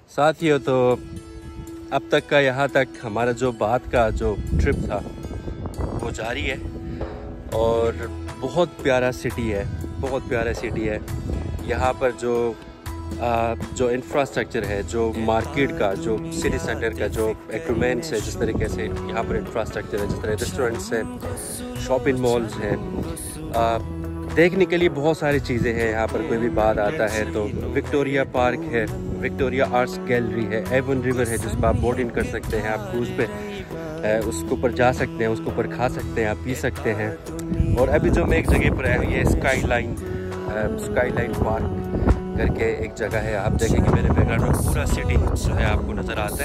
साथियों, तो अब तक का यहाँ तक हमारा जो बात का जो ट्रिप था वो जारी है और बहुत प्यारा सिटी है, बहुत प्यारा सिटी है। यहाँ पर जो इंफ्रास्ट्रक्चर है, जो मार्केट का, जो सिटी सेंटर का जो इक्विपमेंट्स है, जिस तरीके से यहाँ पर इंफ्रास्ट्रक्चर है, जिस तरह रेस्टोरेंट्स हैं, शॉपिंग मॉल्स हैं, देखने के लिए बहुत सारी चीज़ें हैं। यहाँ पर कोई भी बात आता है तो विक्टोरिया पार्क है, विक्टोरिया आर्ट्स गैलरी है, एवन रिवर है जिस पर आप बोटिंग कर सकते हैं, आप क्रूज़ पे उसके ऊपर जा सकते हैं, उसके ऊपर खा सकते हैं, आप पी सकते हैं। और अभी जो मैं एक जगह पर है, ये स्काई लाइन पार्क करके एक जगह है। आप देखेंगे मेरे बैकग्राउंड में पूरा सिटी जो है आपको नज़र आता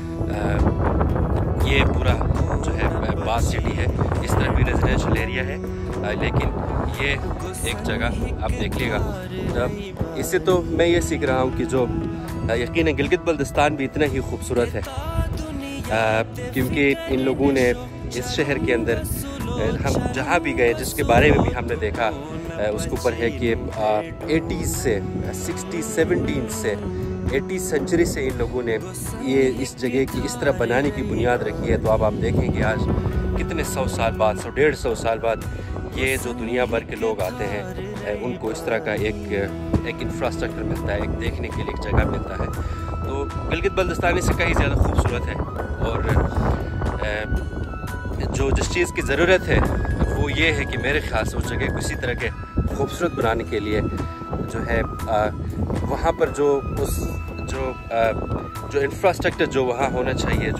है। ये पूरा जो है बास सिटी है, इस तरफ भी रेजिडेंशियल एरिया है, लेकिन ये एक जगह आप देखिएगा। इससे तो मैं ये सीख रहा हूँ कि जो यकीनन गिलगित बल्तिस्तान भी इतना ही खूबसूरत है, क्योंकि इन लोगों ने इस शहर के अंदर हम जहाँ भी गए, जिसके बारे में भी हमने देखा, उसके ऊपर है कि 80s से 60s 70s से 80th सेंचुरी से इन लोगों ने ये इस जगह की इस तरह बनाने की बुनियाद रखी है। तो अब आप देखेंगे आज कितने 100 साल बाद, 100-150 साल बाद ये जो दुनिया भर के लोग आते हैं उनको इस तरह का एक इंफ्रास्ट्रक्चर मिलता है, एक देखने के लिए एक जगह मिलता है। तो गिलगित बल्तिस्तान से कहीं ज़्यादा खूबसूरत है और जो जिस चीज़ की ज़रूरत है वो ये है कि मेरे ख्याल से उस जगह को इसी तरह के खूबसूरत बनाने के लिए जो है वहाँ पर जो इंफ्रास्ट्रक्चर जो वहाँ होना चाहिए,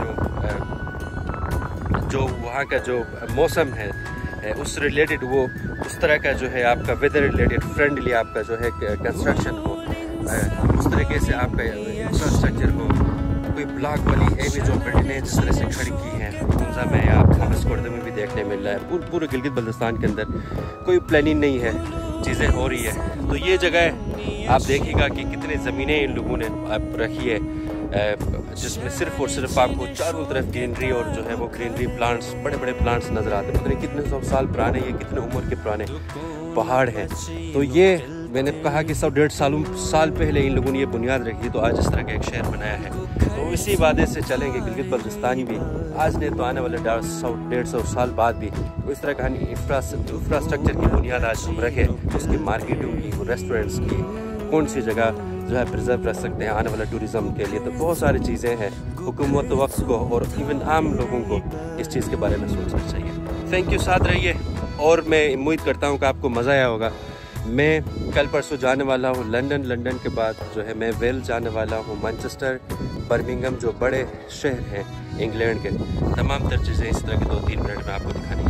जो वहाँ का जो मौसम है उस रिलेटेड, वो उस तरह का जो है आपका वेदर रिलेटेड फ्रेंडली आपका जो है कंस्ट्रक्शन हो, उस तरीके से आपका इंफ्रास्ट्रक्चर हो। कोई ब्लॉक वाली हेवी जो बिल्डिंगें जिस तरह से खड़ी की हैं उनसा में आपको मस्कोर्दे में भी देखने मिल रहा है। पूरे गिलगित बल्तिस्तान के अंदर कोई प्लानिंग नहीं है, चीज़ें हो रही है। तो ये जगह आप देखिएगा कि कितनी ज़मीनें इन लोगों ने रखी है, जिसमें सिर्फ और सिर्फ आपको चारों तरफ ग्रीनरी और जो है वो ग्रीनरी प्लांट्स, बड़े बड़े प्लांट्स नज़र आते हैं। पता नहीं कितने 100 साल पुराने, ये कितने उम्र के पुराने पहाड़ हैं। तो ये मैंने कहा कि 100-150 साल पहले इन लोगों ने ये बुनियाद रखी, तो आज इस तरह का एक शहर बनाया है। तो इसी वादे से चलेंगे गिलगित बल्तिस्तानी भी आज ने तो आने वाले 100-150 साल बाद भी इस तरह का इंफ्रास्ट्रक्चर की बुनियाद आज हम रखें, उसकी मार्केटों की, रेस्टोरेंट्स की, कौन सी जगह जो है प्रिजर्व रख सकते हैं आने वाले टूरिज़म के लिए। तो बहुत सारी चीज़ें हैं, हुकूमत वक्त को और इवन आम लोगों को इस चीज़ के बारे में सोचना चाहिए। थैंक यू, साथ रहिए और मैं उम्मीद करता हूँ कि आपको मज़ा आया होगा। मैं कल परसों जाने वाला हूँ लंदन के बाद जो है मैं वेल्स जाने वाला हूँ, मैनचेस्टर, बर्मिंघम, जो बड़े शहर हैं इंग्लैंड के। तमाम तर चीज़ें इस तरह की 2-3 मिनट में आपको दिखाने